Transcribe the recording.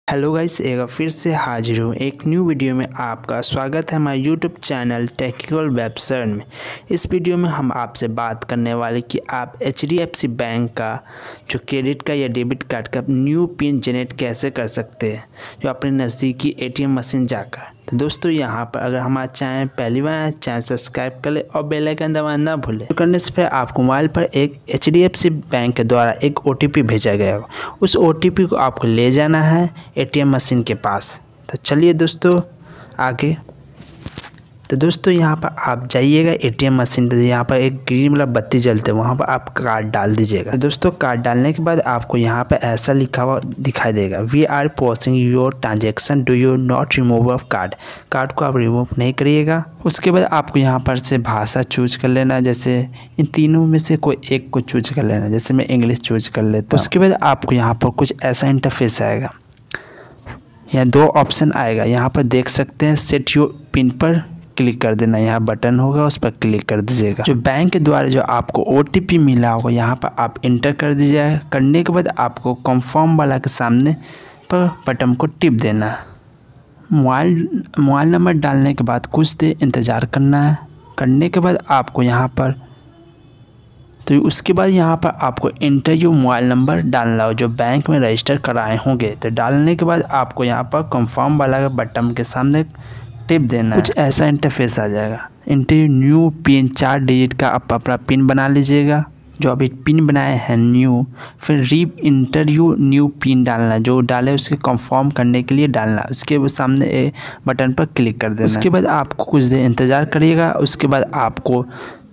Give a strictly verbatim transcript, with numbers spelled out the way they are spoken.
Hello guys, एक बार फिर से हाजिर हूँ एक न्यू वीडियो में। आपका स्वागत है हमारे यूट्यूब चैनल टेक्निकल वेबसाइट में। इस वीडियो में हम आपसे बात करने वाले कि आप H D F C bank का जो क्रेडिट का या डेबिट कार्ड का न्यू पिन जनरेट कैसे कर सकते हैं, जो अपने नज़दीकी ए टी एम मशीन जाकर। तो दोस्तों, यहाँ पर अगर हमारा चैनल पहली बार है, चैनल सब्सक्राइब कर ले और बेल आइकन दबाना ना भूलें। तो करने से पहले आपको मोबाइल पर एक H D F C bank के द्वारा एक ओ टी पी भेजा गया होगा। उस ओ टी पी को आपको ले जाना है ए टी एम मशीन के पास। तो चलिए दोस्तों आगे। तो दोस्तों, यहाँ पर आप जाइएगा ए टी एम मशीन पर। यहाँ पर एक ग्रीन वाला बत्ती जलते हैं, वहाँ पर आप कार्ड डाल दीजिएगा। तो दोस्तों, कार्ड डालने के बाद आपको यहाँ पर ऐसा लिखा हुआ दिखाई देगा, we are processing your transaction, do you not remove of card. Card को आप रिमूव नहीं करिएगा। उसके बाद आपको यहाँ पर से भाषा चूज कर लेना, जैसे इन तीनों में से कोई एक को चूज कर लेना। जैसे मैं इंग्लिश चूज कर लेता हूँ। उसके बाद आपको यहाँ पर कुछ ऐसा इंटरफेस आएगा, यहाँ दो ऑप्शन आएगा। यहाँ पर देख सकते हैं, सेट योर पिन पर क्लिक कर देना। यहाँ बटन होगा, उस पर क्लिक कर दीजिएगा। जो बैंक के द्वारा जो आपको ओ टी पी मिला होगा, यहाँ पर आप इंटर कर दीजिएगा। करने के बाद आपको कंफर्म वाला के सामने पर बटन को टिप देना। मोबाइल मोबाइल नंबर डालने के बाद कुछ देर इंतज़ार करना है। करने के बाद आपको यहाँ पर तो उसके बाद यहाँ पर आपको इंटर योर मोबाइल नंबर डालना हो जो बैंक में रजिस्टर कराए होंगे। तो डालने के बाद आपको यहाँ पर कंफर्म वाला बटन के सामने टिप देना। कुछ ऐसा इंटरफेस आ जाएगा। इंटर न्यू पिन, चार डिजिट का आप अपना पिन बना लीजिएगा, जो अभी पिन बनाए हैं न्यू। फिर री इंटर यू न्यू पिन डालना, जो डाले उसके कंफर्म करने के लिए डालना। उसके सामने ए बटन पर क्लिक कर देना। उसके बाद आपको कुछ देर इंतज़ार करिएगा। उसके बाद आपको